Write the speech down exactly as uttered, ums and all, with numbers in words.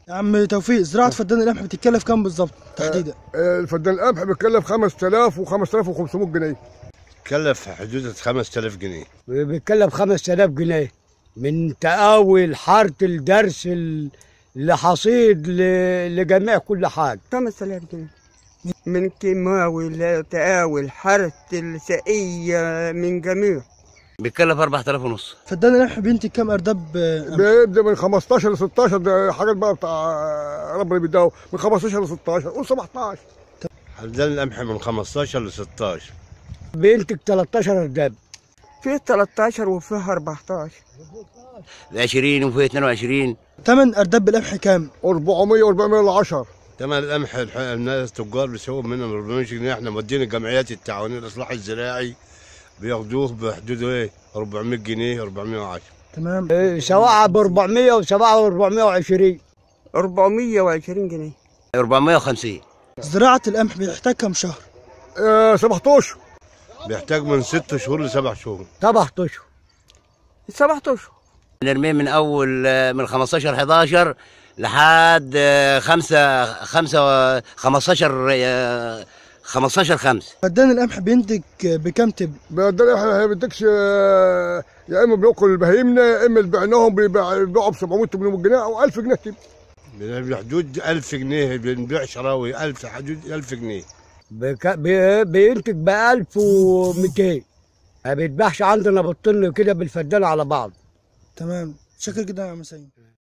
يا عم توفيق، زراعة فدان القمح بتتكلف كام بالظبط تحديدا؟ آه، الفدان القمح بيتكلف خمسة آلاف وخمسة آلاف وخمسمائة جنيه. كلف حدود خمسة آلاف جنيه. بيتكلف خمسة آلاف جنيه من تقاوي الحارة الدرس ال- لحصيد ل- لجميع كل حاجة. خمسة آلاف جنيه من كيماوي لتقاوي الحارة السقية من جميع. بيتكلف أربعة آلاف ونص. فدان القمح بينتج كام ارداب قمح؟ بيبدا من خمستاشر ل ستاشر، ده حاجات بقى بتاع ربنا بيداو، من خمستاشر ل ستاشر قول سبعتاشر. حدان القمح من خمستاشر ل ستاشر. بينتج تلتاشر أرداب. فيه تلتاشر وفيه أربعتاشر. عشرين وفيه اتنين وعشرين. تمن ارداب بالقمح كام؟ أربعمية أربعمية إلا عشرة. تمن القمح الح- الناس التجار بيسووا منهم أربعمية جنيه، احنا مودين الجمعيات التعاونيه الاصلاح الزراعي بياخدوه بحدود ايه أربعمية جنيه أربعمية وعشرة. تمام. إيه، سواعة ب أربعمية وسواعة ب أربعمية وعشرين. أربعمية وعشرين جنيه. أربعمية وخمسين. زراعة القمح بيحتاج كام شهر؟ آه سبعتاشر. بيحتاج من ست شهور لسبع شهور. سبعة أشهر. سبعة أشهر. نرميه من أول آه، من خمستاشر حداشر لحد آه، خمسة خمسة خمستاشر آه، خمستاشر خمسة. فدان القمح بينتج بكام تب؟ بدل احنا ما بيدكش، آه، يا اما بناكل بهيمنا يا اما بعناهم بيبيعوا ب سبعمية تمنمية جنيه او ألف جنيه تب. بحدود ألف جنيه بنبيع شراوي ألف، حدود ألف جنيه. بك- بي- بينتج ب ألف ومئتين. ما بيتباعش عندنا بالطن كده بالفدان على بعض. تمام، شكرا جدا يا عم سيد.